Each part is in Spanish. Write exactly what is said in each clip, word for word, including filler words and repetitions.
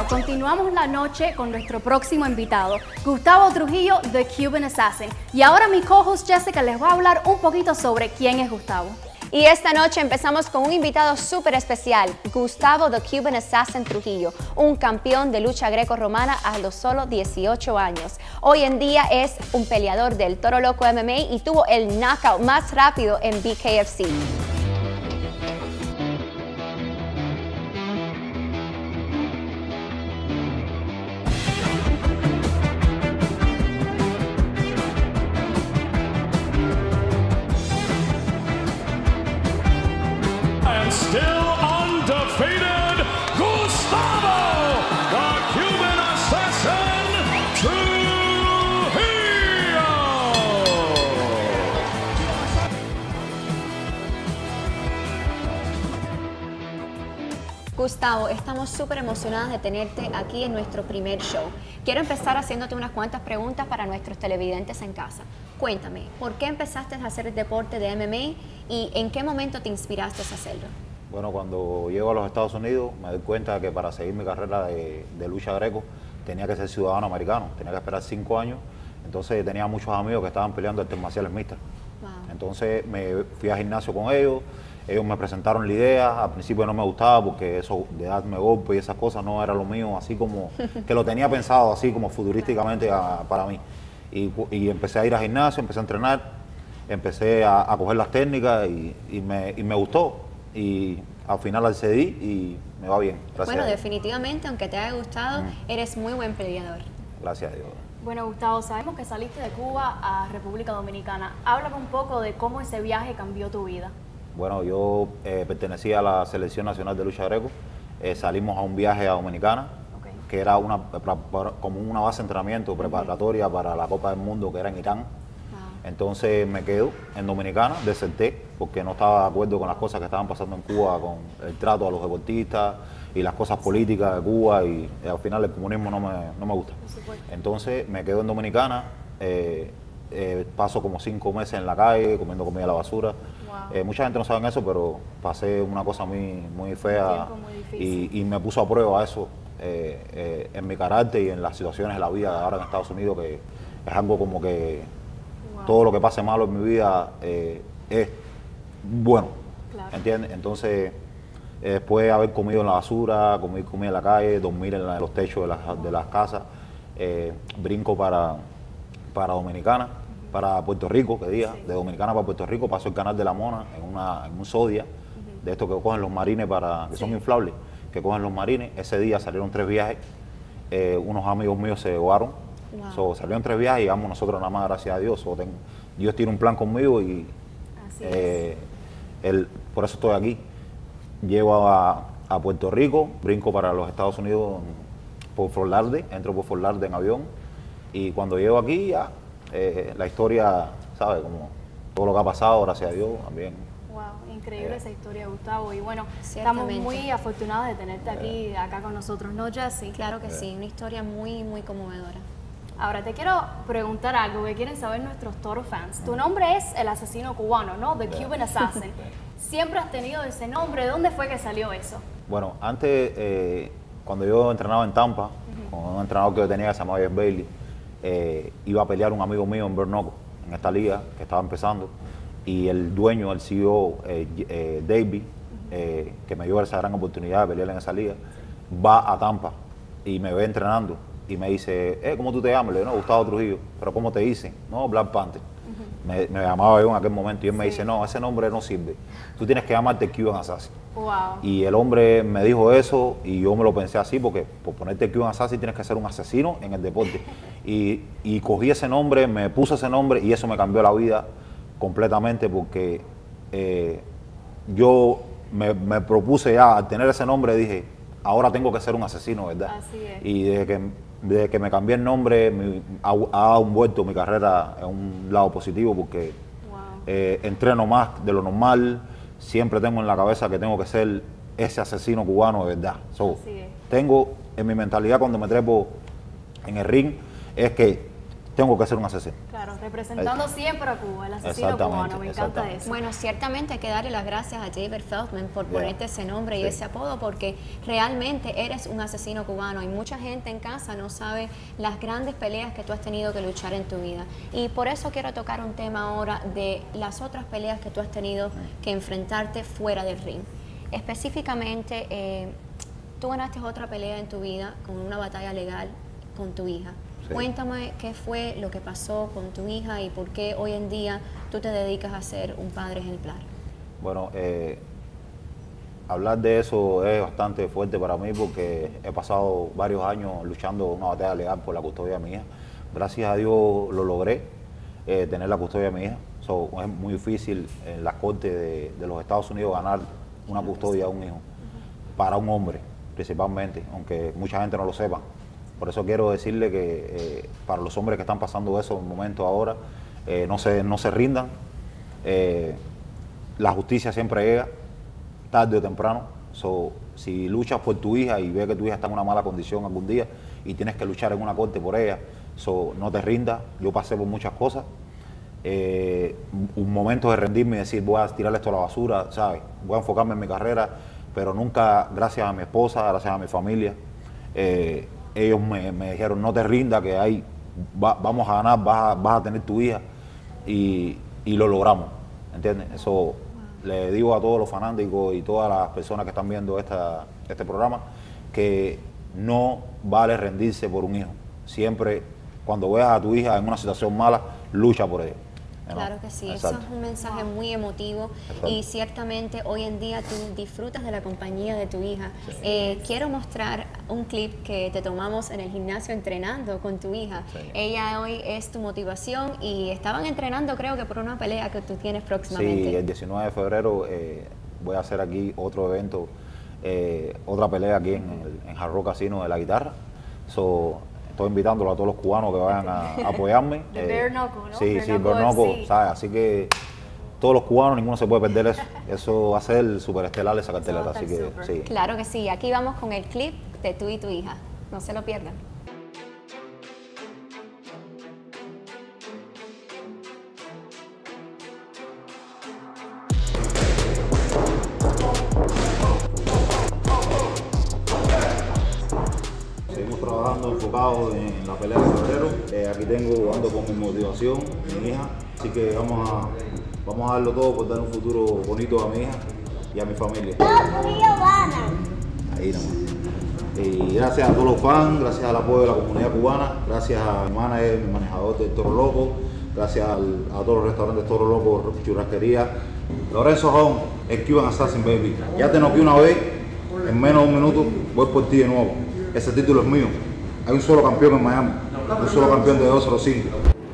continuamos la noche con nuestro próximo invitado, Gustavo Trujillo, The Cuban Assassin. Y ahora mi co-host Jessica les va a hablar un poquito sobre quién es Gustavo. Y esta noche empezamos con un invitado súper especial, Gustavo The Cuban Assassin Trujillo, un campeón de lucha greco-romana a los solo dieciocho años. Hoy en día es un peleador del Toro Loco M M A y tuvo el knockout más rápido en B K F C. Still undefeated, Gustavo, the Cuban Assassin Trujillo. Gustavo, estamos súper emocionadas de tenerte aquí en nuestro primer show. Quiero empezar haciéndote unas cuantas preguntas para nuestros televidentes en casa. Cuéntame, ¿por qué empezaste a hacer el deporte de M M A y en qué momento te inspiraste a hacerlo? Bueno, cuando llego a los Estados Unidos me doy cuenta que para seguir mi carrera de, de lucha greco tenía que ser ciudadano americano, tenía que esperar cinco años, entonces tenía muchos amigos que estaban peleando artes marciales mixtas. Wow. Entonces me fui al gimnasio con ellos, ellos me presentaron la idea, al principio no me gustaba porque eso de darme golpes y esas cosas no era lo mío, así como que lo tenía pensado así como futurísticamente a, para mí. Y, y empecé a ir al gimnasio, empecé a entrenar, empecé a, a coger las técnicas y, y, me, y me gustó. Y al final accedí y me va bien. Gracias. Bueno, definitivamente, aunque te haya gustado, mm. eres muy buen peleador. Gracias a Dios. Bueno, Gustavo, sabemos que saliste de Cuba a República Dominicana. Háblame un poco de cómo ese viaje cambió tu vida. Bueno, yo eh, pertenecía a la Selección Nacional de Lucha Greco. Eh, salimos a un viaje a Dominicana, okay, que era una, como una base de entrenamiento preparatoria, uh-huh, para la Copa del Mundo, que era en Irán. Entonces me quedo en Dominicana, deserté, porque no estaba de acuerdo con las cosas que estaban pasando en Cuba, con el trato a los deportistas y las cosas políticas de Cuba, y, y al final el comunismo no me, no me gusta. Entonces me quedo en Dominicana, eh, eh, paso como cinco meses en la calle, comiendo comida a la basura. Wow. Eh, mucha gente no sabe eso, pero pasé una cosa muy, muy fea y, y me puso a prueba eso eh, eh, en mi carácter y en las situaciones de la vida ahora en Estados Unidos, que es algo como que todo lo que pase malo en mi vida eh, es bueno, claro, ¿entiendes? Entonces, eh, después de haber comido en la basura, comer comida en la calle, dormir en, la, en los techos de, la, de las casas, eh, brinco para, para Dominicana, uh-huh, para Puerto Rico, que día, sí, de Dominicana para Puerto Rico, paso el Canal de la Mona en, una, en un Zodia, uh-huh, de estos que cogen los marines, para, que sí, son inflables, que cogen los marines. Ese día salieron tres viajes, eh, unos amigos míos se ahogaron. Wow. So, salieron tres viajes y vamos nosotros nada más, gracias a Dios. So, tengo, Dios tiene un plan conmigo y eh, el, por eso estoy aquí. Llego a, a Puerto Rico, brinco para los Estados Unidos por Fort Lauderdale, entro por Fort Lauderdale en avión y cuando llego aquí ya eh, la historia, ¿sabes? Como todo lo que ha pasado, gracias a Dios también. Wow, increíble eh. esa historia, Gustavo. Y bueno, estamos muy afortunados de tenerte aquí, acá con nosotros, ¿no, Jessie? Claro que sí, una historia muy, muy conmovedora. Ahora, te quiero preguntar algo que quieren saber nuestros Toro fans. Tu nombre es el asesino cubano, ¿no? The Cuban Assassin. ¿Siempre has tenido ese nombre? ¿De dónde fue que salió eso? Bueno, antes, eh, cuando yo entrenaba en Tampa, uh-huh, con un entrenador que yo tenía que se llamaba Jeff Bailey, eh, iba a pelear un amigo mío en Bernoco, en esta liga que estaba empezando, y el dueño, el C E O, eh, eh, David, uh-huh, eh, que me dio esa gran oportunidad de pelear en esa liga, va a Tampa y me ve entrenando. Y me dice, eh, ¿cómo tú te llamas? Le digo, no, Gustavo Trujillo. ¿Pero cómo te dicen? No, Black Panther. Uh-huh. me, me llamaba yo en aquel momento y él, sí, me dice, no, ese nombre no sirve. Tú tienes que llamarte Cuban Assassin. Wow. Y el hombre me dijo eso y yo me lo pensé así porque por ponerte Cuban Assassin tienes que ser un asesino en el deporte. y, y cogí ese nombre, me puse ese nombre y eso me cambió la vida completamente porque eh, yo me, me propuse ya, al tener ese nombre, dije, ahora tengo que ser un asesino, ¿verdad? Así es. Y desde que Desde que me cambié el nombre, me, ha, ha vuelto mi carrera en un lado positivo porque wow, eh, entreno más de lo normal, siempre tengo en la cabeza que tengo que ser ese asesino cubano de verdad. So, tengo en mi mentalidad cuando me trepo en el ring, es que tengo que ser un asesino. Claro, representando eh, siempre a Cuba, el asesino cubano, me encanta eso. Bueno, ciertamente hay que darle las gracias a David Feldman por yeah. ponerte ese nombre y sí. ese apodo, porque realmente eres un asesino cubano y mucha gente en casa no sabe las grandes peleas que tú has tenido que luchar en tu vida. Y por eso quiero tocar un tema ahora de las otras peleas que tú has tenido que enfrentarte fuera del ring. Específicamente, eh, tú ganaste otra pelea en tu vida con una batalla legal con tu hija. Sí. Cuéntame qué fue lo que pasó con tu hija y por qué hoy en día tú te dedicas a ser un padre ejemplar. Bueno, eh, hablar de eso es bastante fuerte para mí porque he pasado varios años luchando una batalla legal por la custodia de mi hija. Gracias a Dios lo logré, eh, tener la custodia de mi hija. So, es muy difícil en las cortes de, de los Estados Unidos ganar una custodia a un hijo, para un hombre principalmente, aunque mucha gente no lo sepa. Por eso quiero decirle que eh, para los hombres que están pasando eso en un momento ahora, eh, no, se, no se rindan. Eh, la justicia siempre llega, tarde o temprano. So, si luchas por tu hija y ves que tu hija está en una mala condición algún día y tienes que luchar en una corte por ella, so, no te rindas. Yo pasé por muchas cosas. Eh, un momento de rendirme y decir voy a tirarle esto a la basura, ¿sabes? Voy a enfocarme en mi carrera, pero nunca, gracias a mi esposa, gracias a mi familia, eh, ellos me, me dijeron no te rindas, que hay, va, vamos a ganar, vas a, vas a tener tu hija, y, y lo logramos, ¿entiendes? Eso wow. Le digo a todos los fanáticos y todas las personas que están viendo esta, este programa, que no vale rendirse por un hijo. Siempre, cuando veas a tu hija en una situación mala, lucha por ella. Claro que sí, exacto. Eso es un mensaje muy emotivo. Exacto. Y ciertamente hoy en día tú disfrutas de la compañía de tu hija. Sí. Eh, quiero mostrar un clip que te tomamos en el gimnasio entrenando con tu hija. Sí. Ella hoy es tu motivación y estaban entrenando creo que por una pelea que tú tienes próximamente. Sí, el diecinueve de febrero eh, voy a hacer aquí otro evento, eh, otra pelea aquí en, el, en Hard Rock Casino de la guitarra. So, estoy invitándolo a todos los cubanos que vayan a, a apoyarme. De eh, Bare Knuckle, ¿no? Sí, Bare sí, Bare Knuckle, ¿sabes? Así que todos los cubanos, ninguno se puede perder eso. Eso va a ser súper estelar esa cartelera, así que super. Sí. Claro que sí, aquí vamos con el clip de tú y tu hija. No se lo pierdan. Trabajando enfocado en la pelea de febrero. Eh, aquí tengo, ando con mi motivación, mi hija, así que vamos a, vamos a darlo todo por dar un futuro bonito a mi hija y a mi familia. Ahí nomás. Y gracias a todos los fans, gracias al apoyo de la comunidad cubana, gracias a mi manager, mi manejador del Toro Loco, gracias al, a todos los restaurantes Toro Loco, churrasquería. Lorenzo Home, el Cuban Assassin, baby. Ya te noqué una vez, en menos de un minuto voy por ti de nuevo. Ese título es mío. Hay un solo campeón en Miami, un solo campeón de dos cero cinco.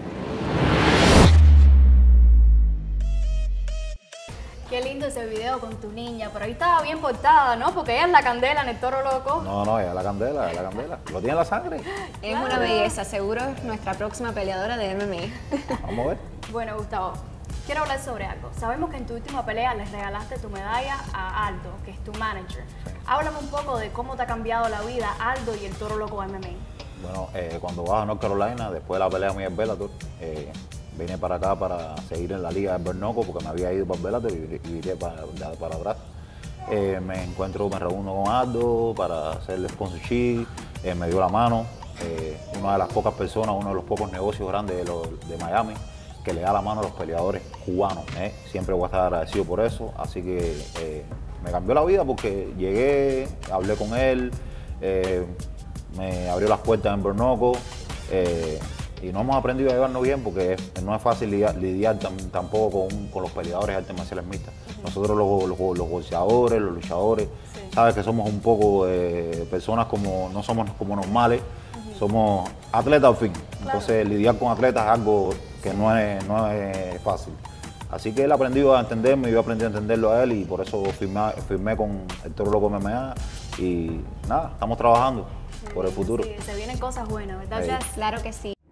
Qué lindo ese video con tu niña, pero ahí estaba bien portada, ¿no? Porque ella es la candela en el Toro Loco. No, no, ella es la candela, es la candela. Lo tiene en la sangre. Es claro. Una belleza, seguro es nuestra próxima peleadora de M M A. Vamos a ver. Bueno, Gustavo, quiero hablar sobre algo. Sabemos que en tu última pelea les regalaste tu medalla a Aldo, que es tu manager. Sí. Háblame un poco de cómo te ha cambiado la vida Aldo y el Toro Loco M M A. Bueno, eh, cuando vas a North Carolina, después de la pelea mía en Bellator, eh, vine para acá para seguir en la liga de Bare Knuckle porque me había ido para Bellator y, y viré para, para atrás. Eh, me encuentro, me reúno con Aldo para hacer el sponsorship, eh, me dio la mano. Eh, una de las pocas personas, uno de los pocos negocios grandes de, los, de Miami, que le da la mano a los peleadores cubanos. ¿eh? Siempre voy a estar agradecido por eso, así que eh, me cambió la vida porque llegué, hablé con él, eh, me abrió las puertas en Bare Knuckle, eh, y no hemos aprendido a llevarnos bien porque no es fácil lidiar, lidiar tam, tampoco con, con los peleadores de artes marciales mixtas. Uh-huh. Nosotros los, los, los boxeadores, los luchadores, sí. Sabes que somos un poco eh, personas como, no somos como normales, uh-huh. Somos atletas al fin. Claro. Entonces lidiar con atletas es algo que no es, no es fácil. Así que él aprendió a entenderme y yo aprendí a entenderlo a él y por eso firmé, firmé con el Toro Loco M M A y nada, estamos trabajando sí, por el futuro. Sí, se vienen cosas buenas, ¿verdad? Sí. Claro que sí.